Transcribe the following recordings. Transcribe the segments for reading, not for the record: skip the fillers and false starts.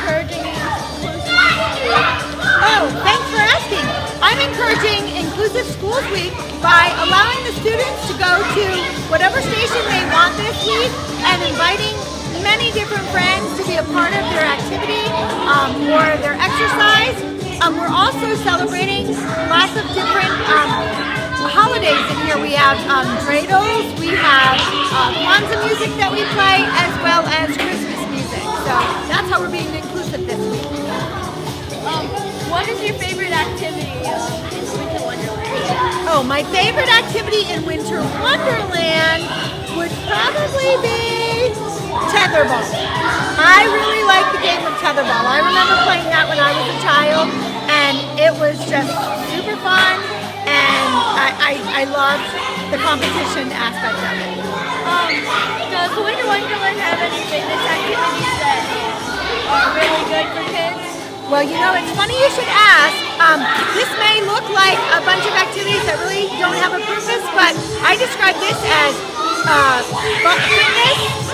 encouraging inclusive? Oh, thanks for asking. I'm encouraging Inclusive Schools Week by allowing the students to go to whatever station they want this week and inviting many different friends to be a part of their activity or their exercise. We're also celebrating lots of different holidays in here. We have dreidels, we have Kwanzaa music that we play, as well as Christmas music. So that's how we're being inclusive this week. What is your favorite activity in Winter Wonderland? Oh, my favorite activity in Winter Wonderland would probably be tetherball. I really like the game of tetherball. I remember playing that when I was a child, and it was just super fun, and I loved the competition aspect of it. Does Winter Wonderland have any fitness activities that are really good for kids? Well, you know, it's funny you should ask. This may look like a bunch of activities that really don't have a purpose, but I describe this as fitness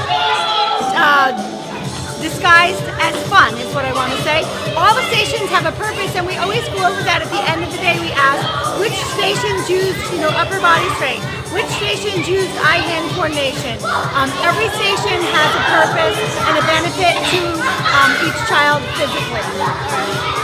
disguised as fun, is what I want to say. All the stations have a purpose, and we always go over that at the end of the day. We ask which stations use, upper body strength, which stations use eye-hand coordination. Every station has a purpose and a benefit to each child physically.